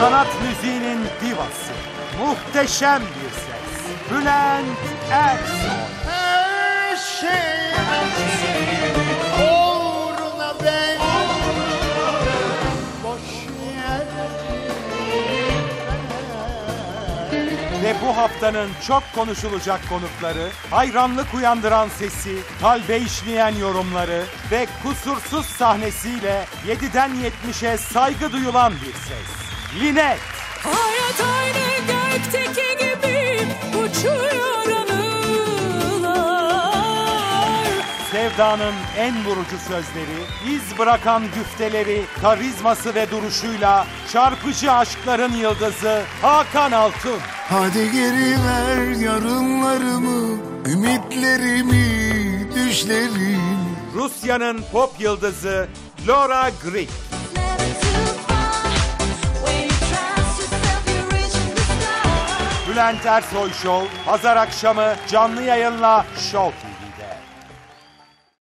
Sanat müziğinin divası, muhteşem bir ses, Bülent Ersoy. Her şey uğruna ben boş Ve bu haftanın çok konuşulacak konukları, hayranlık uyandıran sesi, kalbe işleyen yorumları ve kusursuz sahnesiyle 7'den 70'e saygı duyulan bir ses. Linet. Hayat aynı gökteki gibi uçuyor anılar. Sevdanın en vurucu sözleri, iz bırakan güfteleri, karizması ve duruşuyla çarpıcı aşkların yıldızı Hakan Altun. Hadi geri ver yarınlarımı, ümitlerimi, düşlerimi. Rusya'nın pop yıldızı Laura Grieg. Bülent Ersoy Show, pazar akşamı canlı yayınla Show TV.